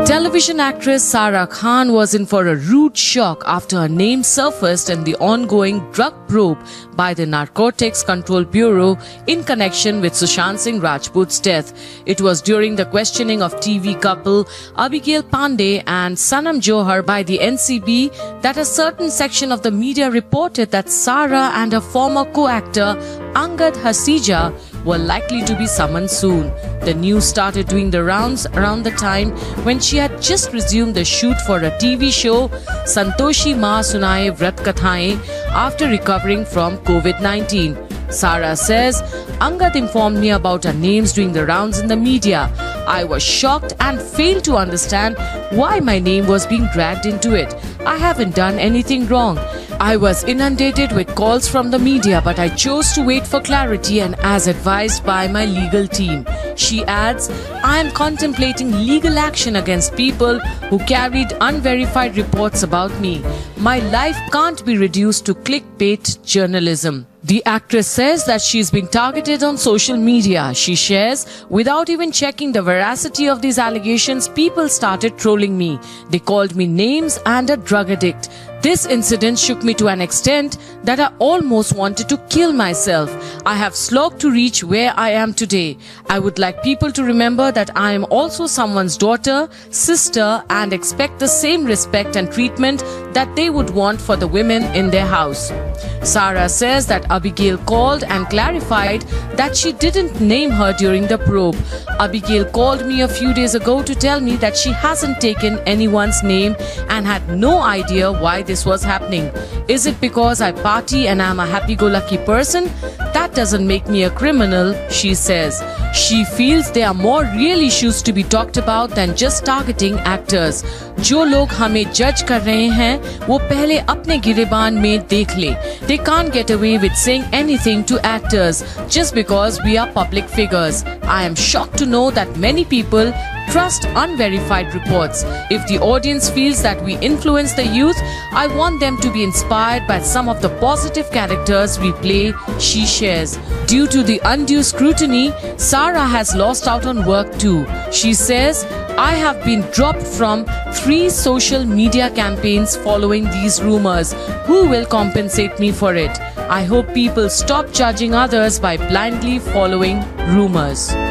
Television actress Sara Khan was in for a rude shock after her name surfaced in the ongoing drug probe by the Narcotics Control Bureau in connection with Sushant Singh Rajput's death. It was during the questioning of TV couple Abigail Pandey and Sanam Johar by the NCB that a certain section of the media reported that Sara and her former co-actor Angad Hasija were likely to be summoned soon. The news started doing the rounds around the time when she had just resumed the shoot for a TV show Santoshi Ma Sunaye Vrat Kathaएं after recovering from COVID-19. Sara says, Angad informed me about her names during the rounds in the media. I was shocked and failed to understand why my name was being dragged into it. I haven't done anything wrong. I was inundated with calls from the media, but I chose to wait for clarity and as advised by my legal team. She adds, I am contemplating legal action against people who carried unverified reports about me. My life can't be reduced to clickbait journalism. The actress says that she's been targeted on social media. She shares, without even checking the veracity of these allegations, people started trolling me. They called me names and a drug addict. This incident shook me to an extent that I almost wanted to kill myself. I have slogged to reach where I am today. I would like people to remember that I am also someone's daughter, sister, and expect the same respect and treatment that they would want for the women in their house. Sara says that Abigail called and clarified that she didn't name her during the probe. Abigail called me a few days ago to tell me that she hasn't taken anyone's name and had no idea why this was happening. Is it because I party and I'm a happy-go-lucky person? That doesn't make me a criminal, she says. She feels there are more real issues to be talked about than just targeting actors. जो लोग हमें जज कर रहे हैं, वो पहले अपने गिरेबान में देख ले. They can't get away with saying anything to actors just because we are public figures. I am shocked to know that many people trust unverified reports. If the audience feels that we influence the youth, I want them to be inspired by some of the positive characters we play, she shares. Due to the undue scrutiny, Sara has lost out on work too. She says, I have been dropped from 3 social media campaigns following these rumors. Who will compensate me for it? I hope people stop judging others by blindly following rumors.